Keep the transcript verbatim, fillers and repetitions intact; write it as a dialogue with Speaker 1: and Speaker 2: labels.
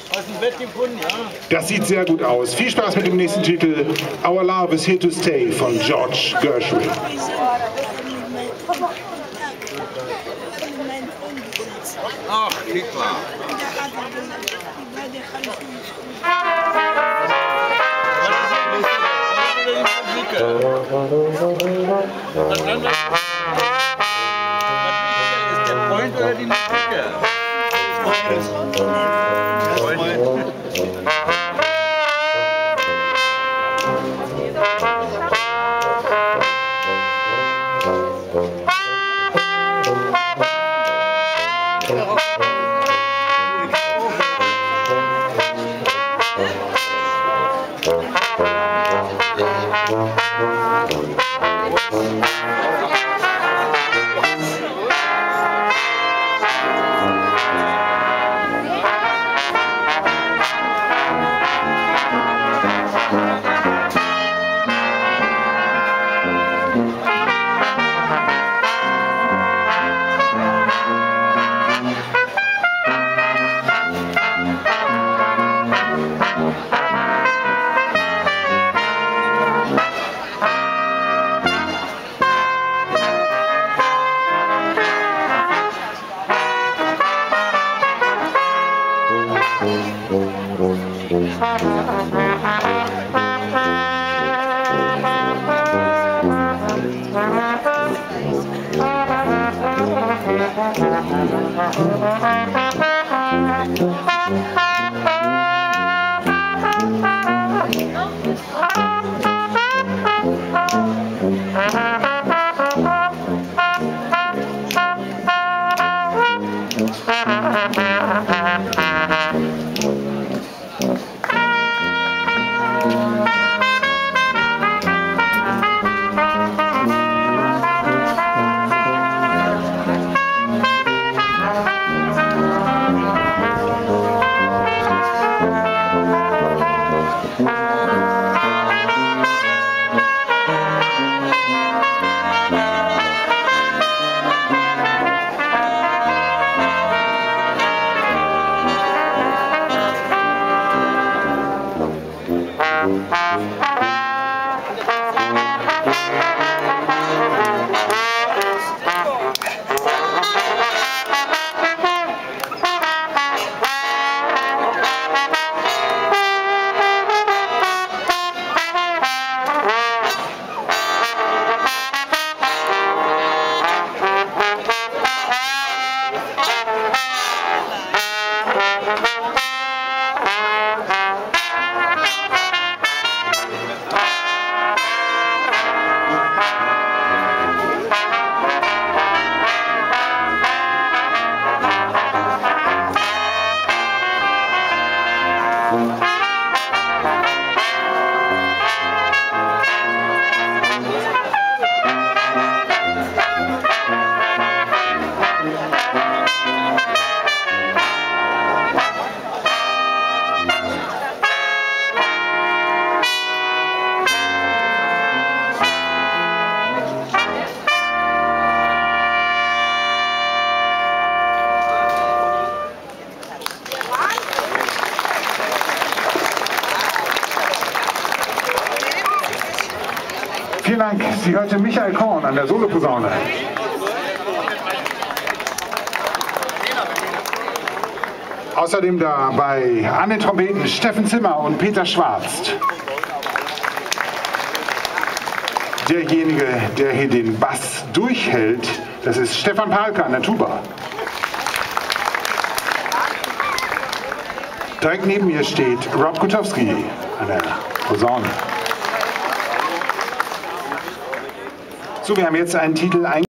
Speaker 1: Das sieht sehr gut aus. Viel Spaß mit dem nächsten Titel Our Love is Here to Stay von George Gershwin.
Speaker 2: Ach, klar. Ist der Freund oder die Musik?
Speaker 1: Vielen Dank. Sie hörte Michael Korn an der Soloposaune. Außerdem dabei an den Trompeten Steffen Zimmer und Peter Schwarz. Derjenige, der hier den Bass durchhält, das ist Stefan Palke an der Tuba. Direkt neben mir steht Rob Gutowski an der Posaune. So, wir haben jetzt einen Titel eingespielt.